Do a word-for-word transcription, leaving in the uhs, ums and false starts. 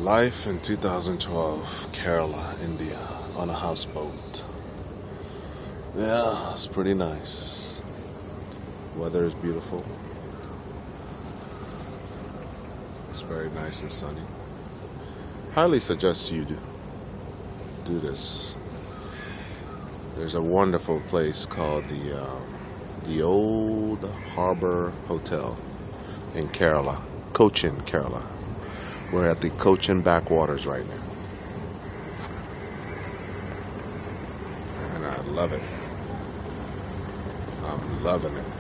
Life in two thousand twelve, Kerala, India, on a houseboat. Yeah, it's pretty nice. Weather is beautiful. It's very nice and sunny. Highly suggest you do, do this. There's a wonderful place called the um, the Old Harbor Hotel in Kerala, Cochin, Kerala. We're at the Cochin Backwaters right now. And I love it. I'm loving it.